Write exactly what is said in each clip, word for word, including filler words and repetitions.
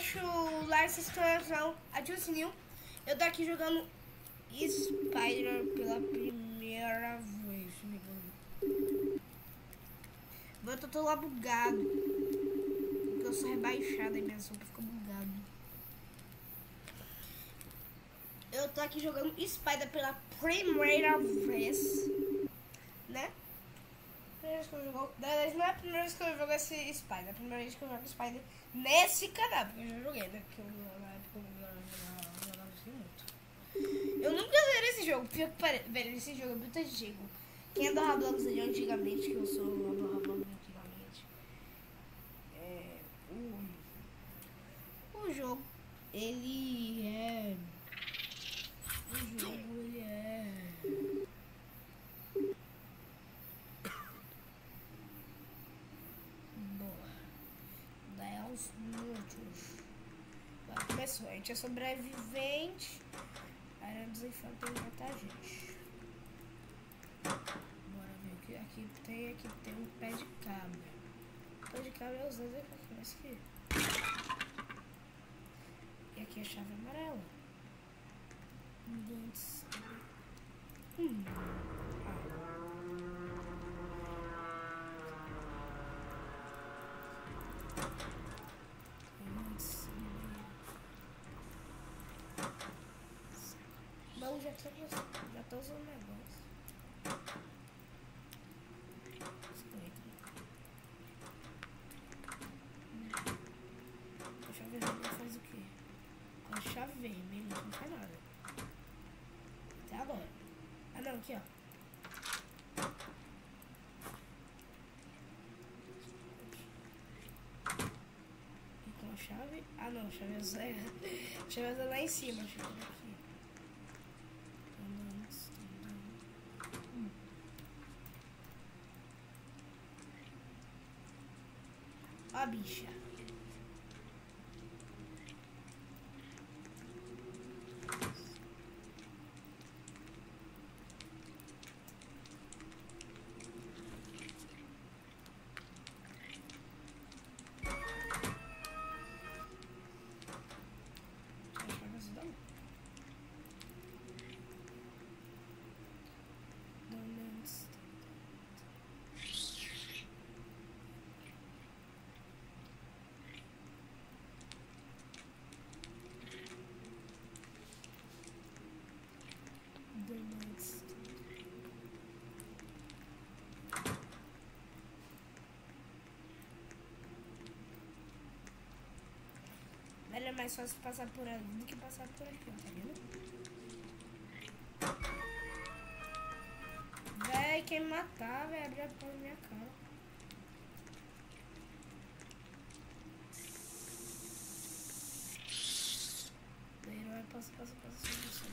deixa o like, se inscreve, ativa o sininho. Eu tô aqui jogando Spider pela primeira vez. Eu tô todo lá bugado. Porque eu sou rebaixado e minha sopa fica bugado. Eu tô aqui jogando Spider pela primeira vez, né? Primeira vez que eu jogo, não é a primeira vez que eu jogo esse Spider, é a primeira vez que eu jogo Spider nesse canal, porque eu já joguei, né? Porque eu, na época eu jogava assim muito. Eu nunca zerei esse jogo, porque velho, esse jogo é muito antigo. Quem é do Roblox de antigamente, que eu sou do Roblox antigamente, é, o, o jogo, ele é... O jogo, ele é... Boa. Daí é uns minutos. Agora começou. A gente é sobrevivente. A área dos infernos tem que matar a gente. Bora ver o que aqui tem. Aqui tem um pé de cabra. O pé de cabra é usado aqui. Mas aqui. E aqui é a chave amarela. Hum. Ah. Bom, já tô, já tô usando o negócio. A chave vermelha faz o quê? A chave vermelha não faz nada. Até agora. Ah não, aqui ó. E com a chave. Ah não, a chave azul é. A chave azul é lá em cima, a chave aqui. Hum. Ó a bicha. Velho, é mais fácil passar por ali do que passar por aqui, ó, tá vendo? Véi, quem me matar, véi, abrir a porta na minha cara. Herói, passa, passa, passa.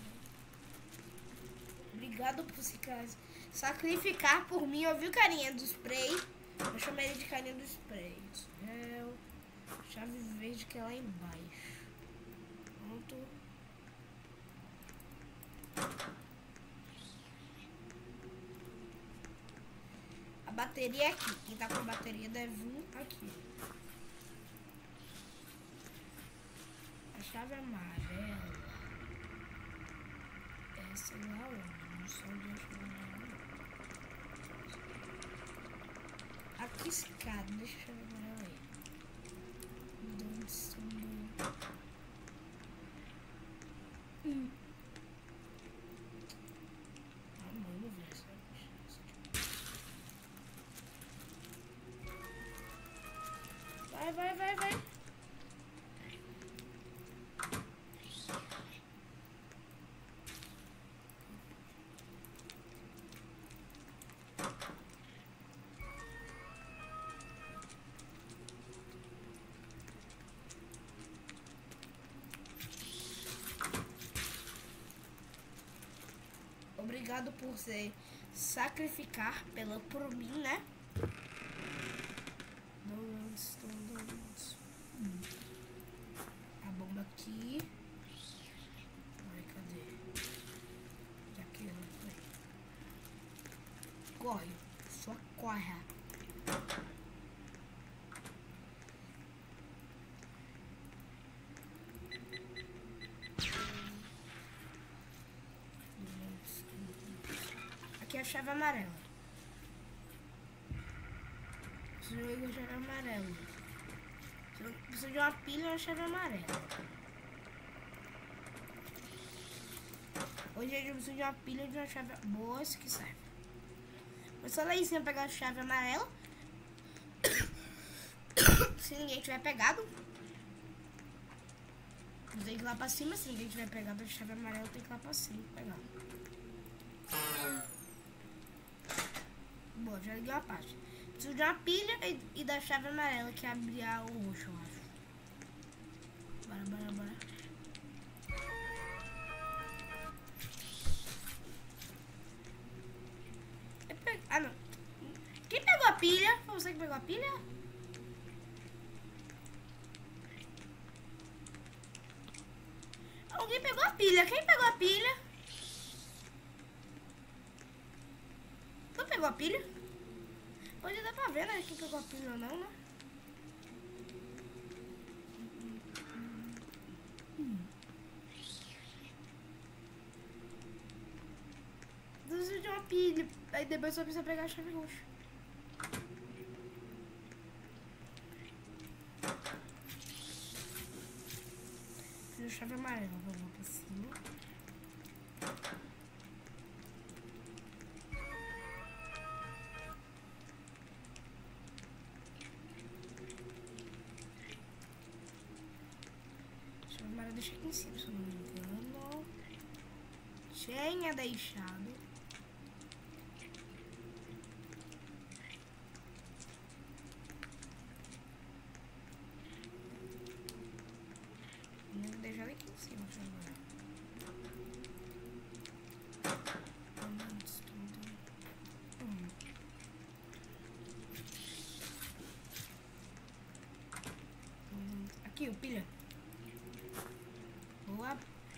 Obrigado por se sacrificar por mim, ouviu, carinha do spray? Eu chamei ele de carinha do spray. É o chave verde que é lá embaixo. Pronto. A bateria é aqui. Quem tá com a bateria deve vir aqui. A chave amarela. Essa lá onde? Não sei onde a chave amarela. Aqui escada. Deixa a chave amarela aí. Hum. Ah, mano, velho. Vai, vai, vai, vai. Obrigado por se sacrificar pela por mim, né? Donuts, donuts. Hum. A bomba aqui. Ai, cadê? Aqui, não foi. Corre, só corre. a chave amarela. Preciso de uma chave amarela. Preciso de uma pilha e uma chave amarela. Hoje eu preciso de uma pilha e de uma chave boa, isso que serve. Vou só lá em cima pegar a chave amarela. Se ninguém tiver pegado, eu tenho que ir lá pra cima. Se ninguém tiver pegado a chave amarela, eu tenho que ir lá pra cima pegar. Boa, já liguei uma parte. Preciso de uma pilha e, e da chave amarela que abre o roxo, eu acho. Bora, bora, bora. Pe... Ah, não. Quem pegou a pilha? Foi você que pegou a pilha? Alguém pegou a pilha. Quem pegou a pilha? Tu pegou a pilha? Pode dar pra ver, né? Quem pegou a pilha ou não, né? Preciso de uma pilha. Aí depois só precisa pegar a chave roxa. Preciso de chave amarela. Vamos lá pra cima. Chave amarela deixa aqui em cima, se eu não me engano. Tinha deixado. Deixar aqui em cima, deixa eu ver. Aqui, o pilha. Boa.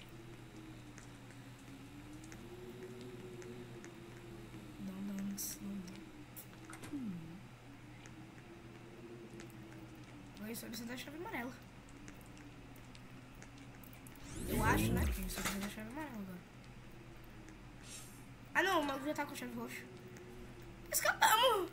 Agora só precisa da chave amarela. Eu acho, né? Que só precisa da chave amarela agora. Ah não, o maluco já tá com a chave roxa. Escapamos!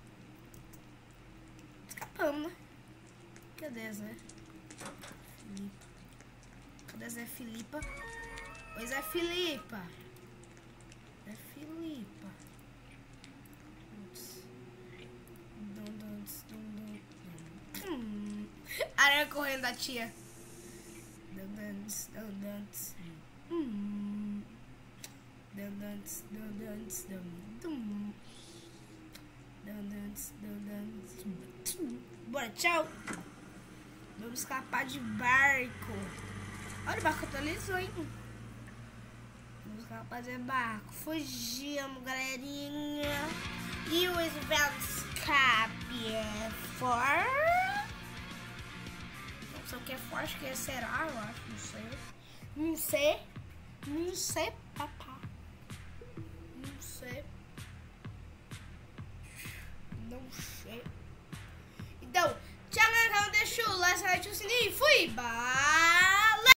Escapamos, né? Cadê Zé? Filipa. Cadê Zé Filipa? Oi, Zé Filipa. Zé Filipa. Hum. Aranha correndo da tia. Donuts, donuts. Hum. Donuts, donuts, donuts. Donuts, donuts. Bora, tchau. Vamos escapar de barco. Olha, o barco atualizou, hein? Vamos escapar de barco. Fugimos, galerinha. E o escape é for... Não sei o que é for, acho que é será, eu acho, não sei. Não sei. Não sei, papá. Não sei. Não sei. Então, tchau, galera. Deixa o like, deixa o sininho e fui. Bye.